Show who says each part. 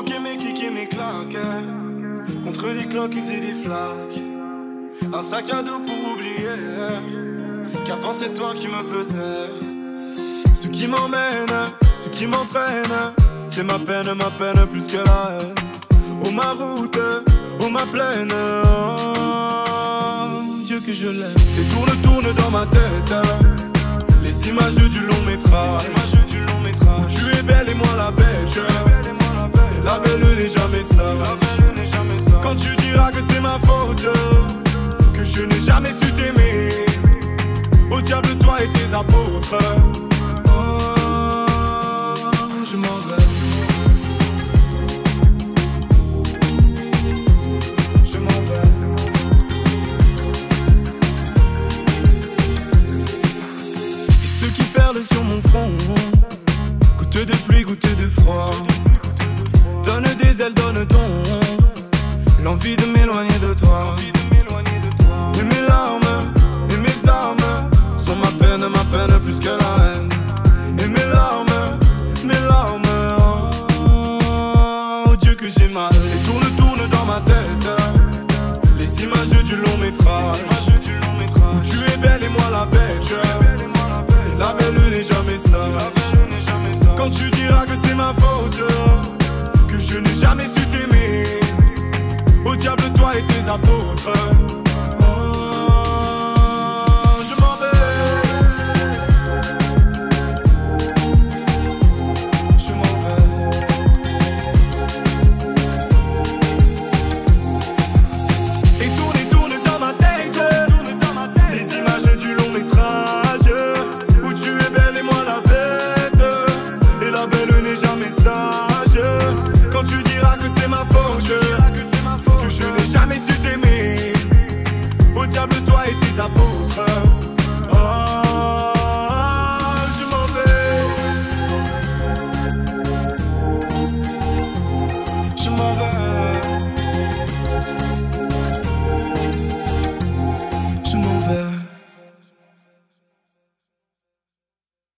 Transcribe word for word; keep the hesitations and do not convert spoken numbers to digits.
Speaker 1: troquer mes clics et mes claques contre des cloques et des flaques. Un sac à dos pour oublier qu'avant c'est toi qui me pesais. Ce qui m'emmène, ce qui m'entraîne, c'est ma peine, ma peine plus que la haine. Oh ma route, oh ma plaine, oh, Dieu que je l'aime. Et tourne, tourne dans ma tête les images du long métrage, où tu es belle et moi la bête. Et la belle n'est jamais sage. Quand tu diras que c'est ma faute, que je n'ai jamais su t'aimer, au diable toi et tes apôtres. Je m'en vais, je m'en vais. Et ceux qui perlent sur mon front, goutte de pluie, goutte de froid, donne des ailes, donne don, l'envie de m'éloigner de toi. Et mes larmes, et mes armes sont ma peine, ma peine plus que la haine. Et mes larmes, mes larmes, oh Dieu que j'ai mal. Et tourne, tourne dans ma tête les images du long métrage, où tu es belle et moi la bête. Et la belle n'est jamais sage. Quand tu diras que c'est ma faute, que je n'ai jamais su t'aimer, au diable toi et tes apôtres. Quand tu diras que c'est ma faute, que je n'ai jamais su t'aimer, au diable toi et tes